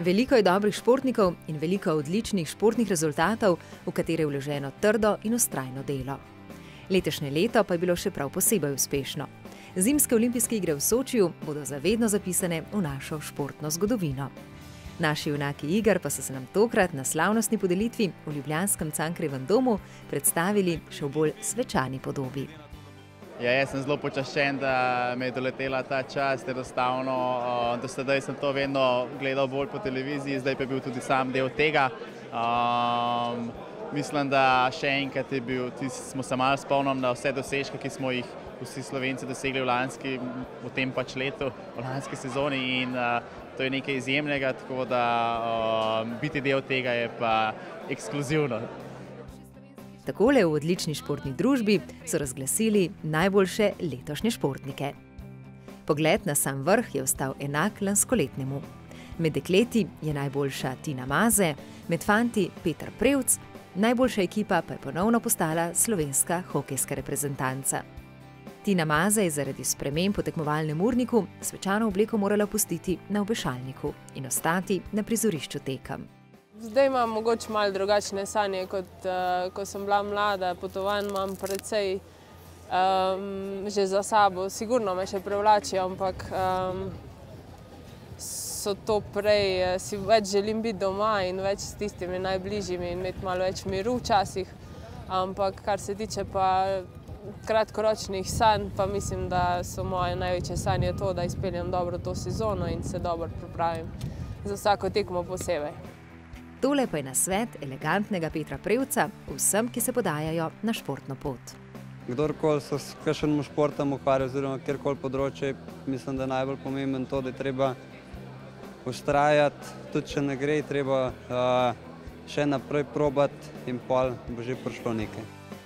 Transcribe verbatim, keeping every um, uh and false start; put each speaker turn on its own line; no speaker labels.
Veliko je dobrih športnikov in veliko odličnih športnih rezultatov, v katere je vloženo trdo in vztrajno delo. Letošnje leto pa je bilo še prav posebej uspešno. Zimske olimpijske igre v Sočiju bodo zavedno zapisane v našo športno zgodovino. Naši junaki iger pa so se nam tokrat na slavnostni podelitvi v ljubljanskem Cankarjevem domu predstavili še v bolj svečani podobi.
Ja, jaz sem zelo počaščen, da me je doletela ta čast, enostavno. Do sedaj sem to vedno gledal bolj po televiziji, zdaj pa je bil tudi sam del tega. Um, mislim, da še enkrat je bil, smo se malo spomnili na vse dosežke, ki smo jih vsi Slovenci dosegli v lanski, v tem pač letu, v lanski sezoni in uh, to je nekaj izjemnega, tako da uh, biti del tega je pa ekskluzivno.
Takole v odlični športni družbi so razglasili najboljše letošnje športnike. Pogled na sam vrh je ostal enak lanskoletnemu. Med dekleti je najboljša Tina Maze, med fanti Peter Prevc, najboljša ekipa pa je ponovno postala slovenska hokejska reprezentanca. Tina Maze je zaradi sprememb po tekmovalnem urniku svečano obleko morala pustiti na obešalniku in ostati na prizorišču tekem.
Zdaj imam mogoče malo drugačne sanje, kot uh, ko sem bila mlada. Potovanj imam precej um, že za sabo. Sigurno me še privlačijo, ampak um, so to prej, si več želim biti doma in več s tistimi najbližjimi in imeti malo več miru včasih. Ampak kar se tiče pa kratkoročnih sanj, pa mislim, da so moje največje sanje to, da izpeljem dobro to sezono in se dobro pripravim za vsako tekmo posebej.
Tole pa je nasvet elegantnega Petra Prevca vsem, ki se podajajo na športno pot.
Kdorkoli se s kakšnim športom ukvarja oziroma kjerkoli področje, mislim, da je najbolj pomemben to, da je treba vztrajati, tudi če ne gre, treba uh, še naprej probati in pol bo že prišlo nekaj.